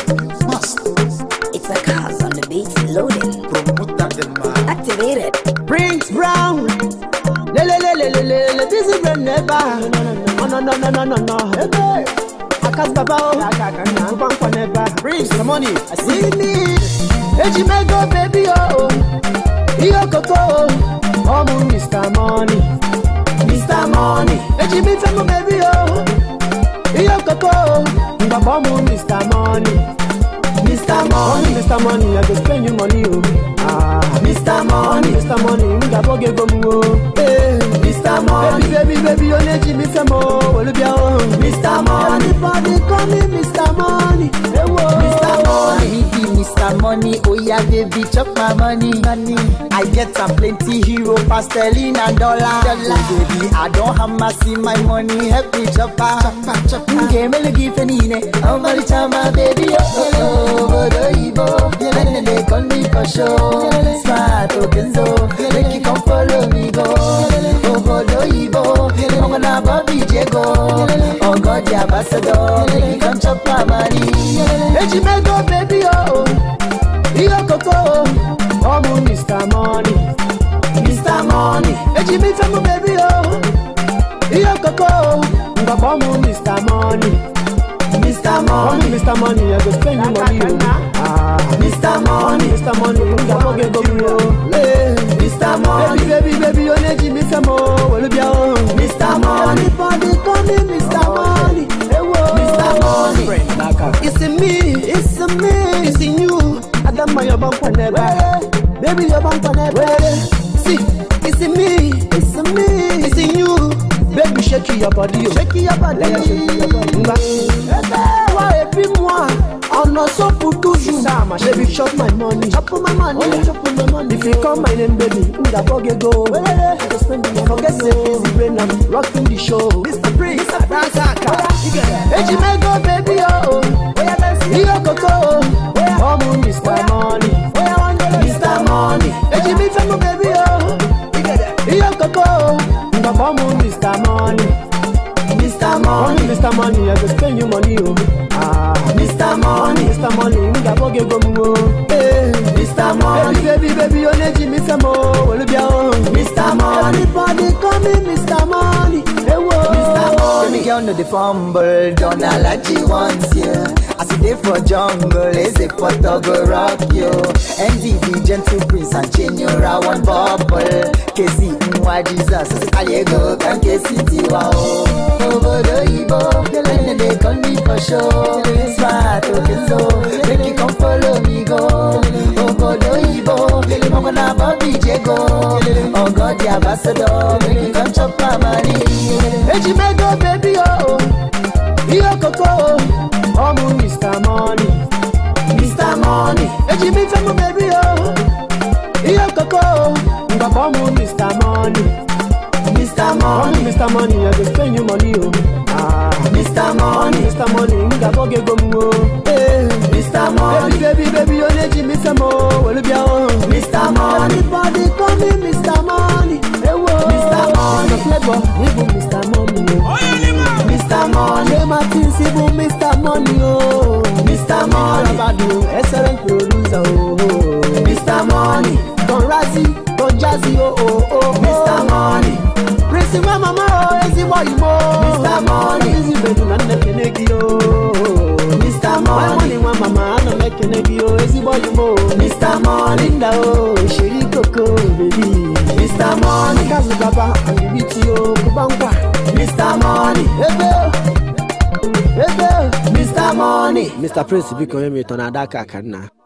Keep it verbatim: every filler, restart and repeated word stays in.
must. It's a cause on the beat loading. Promote that them man. Activated. Prince Brown. Le le le le le le le Bizzy Brain never. No no no no no no no. Hey, I can't baba oh. I can't never. Prince, the money. I see me. Eji mego baby oh. Iyo koko. Oh Mister Money. Mister Money. Eji mi femo baby oh. Iyo koko. Baba mo Mister Money. Mister Money. Mister Money. I go spend you money oh. Ah. Mister Money. Mister Money. Nga boge gomu oh. Hey. Mister Money. Baby baby baby oh neji mi femo. Olubia oh. Mister Money. Everybody call me Mister Money. Hey whoa. Mister Money. Mister Money, oh yeah baby, chop my money, money. I get some plenty hero, pastelin and dollar. dollar. Oh, baby, I don't have my see my money, help me chop chop chop. Game me give any ne, I'm very chama baby, oh oh oh, Ibo, and they call me for show. Smart Okenzo, make you come follow me go. Oh oh, Ibo, I'm gonna Bobby Jago. Oh God, the ambassador, make you come chop my money. Eji mego baby oh. Iyo koko, oh Mister Money, Mister Money. Eji mi femo baby oh. Iyo koko, baba mo Mister Money, Mister Money. Oh Mister Money, I go spend you money oh. Ah, Mister Money, Mister Money. Nga boge go oh. Mister Money, baby baby baby, oh neji mi femo, olubia oh. Mister Money, everybody call me Mister Money. Hey whoa, Mister Money. It's in me, it's in me, it's in you. Adam my bump on never, baby your bump on never. See, it's in me, it's in me, it's in you. Baby shake your body, shake your body, shake your body. Why every moi, on no so pour toujours. Baby chop my money, chop my money, chop my money. If you call my name, baby, nga boge go. Forget the Bizzy Brain, I'm rocking the show. Mister Prince, Mister Eji mego baby oh. Iyo koko, oh Mister Money, Mister Money. Eji mi femo baby oh. Iyo koko, baba mo Mister Money, Mister Money. Mister Money, I go spend you money oh. Ah, Mister Money, Mister Money. Nga boge gomu oh. Hey, Mister Money, baby baby baby, oh neji mi femo, olubia oh. Mister Money, everybody call me Mister Money. Hey whoa, Mister Money. Baby girl no the fumble, don't allergy once yeah. I see they for jungle, is a photo go rock you. M D B gentle prince and chain your one bubble. K C Mwa Jesus, Ayego can K C Tiwa oh. Over the Ibo, and they call me for show. Smart Okenzo, make you come follow me go. Over the Ibo, I'm gonna Bobby Jago. Oh God, the ambassador, make you come chop my money. Eji mego baby oh. Iyo koko, oh Mister Money, Mister Money. Eji mi femo baby oh. Iyo koko, baba mo Mister Money, Mister Money. Mister Money, I go spend you money oh. Ah, Mister Money, Mister Money. Nga boge gomu oh. Hey, Mister Money, baby baby baby, oh neji mi femo, olubia oh. Mister Money, everybody call me Mister Money. Hey whoa, Mister Money. Mister Flavor, even Mister Money oh. Mister Money, hey Martins, even Mister Money oh. Mister Money, Rabadu, excellent producer oh. Mister Money, Don Razzy, Don Jazzy oh oh oh. Mister Money, Prince Mama oh, Easy boy mo. Mister Money, Easy baby man make negi oh. Mister Money, money one mama no make negi oh. Easy boy mo. Mister Money, Linda oh, Shiri Coco baby. Mister Money, Kazu Baba and the B T O Kubangwa. Mister Money, Ebe, Ebe, Mister Money. Mister Prince, biko yemi tonadaka kana.